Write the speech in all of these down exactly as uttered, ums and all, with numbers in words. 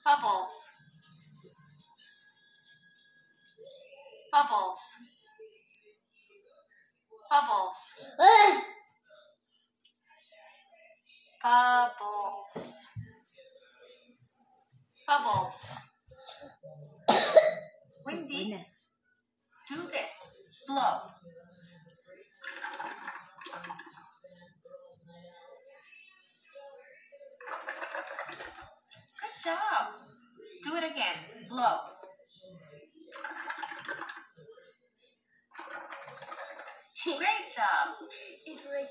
Bubbles. Bubbles. Bubbles. Bubbles. Bubbles. Windy, do this. Blow. Good job. Do it again. Blow. Great job. It's like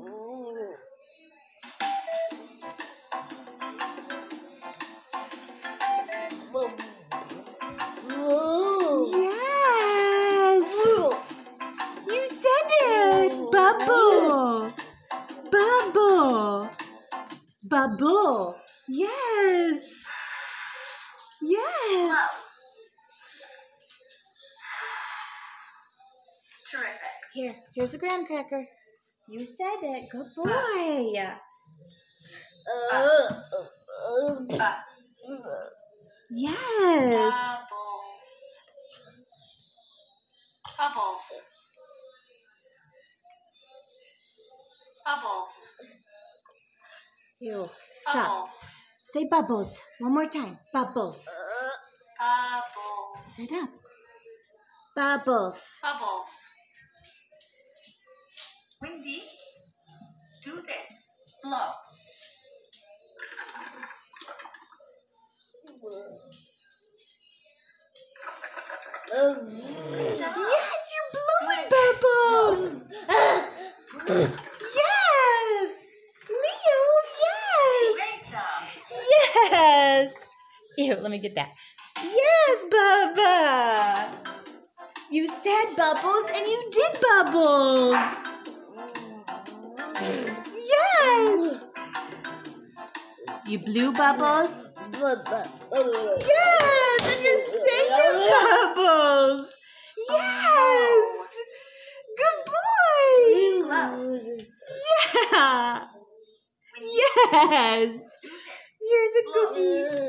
yes. You said it. Bubble. Bubble. Bubble. Yes. Yes. Blow. Terrific. Here, here's a graham cracker. You said it. Good boy. Uh, Yes. Bubbles. Bubbles. Bubbles. You stop. Bubbles. Say bubbles. One more time. Bubbles. Bubbles. Sit up. Bubbles. Bubbles. Windy, do this. Blow. Good job. Yes, you're blowing bubbles. Yes. Leo, yes. Great job. Yes. Here, let me get that. Yes, Bubba. You said bubbles and you did bubbles. Yes. You blew bubbles. Yes, and you're singing bubbles. Yes. Good boy. Blow. Yeah. Windy, Yes. do this. Here's a Blow. cookie.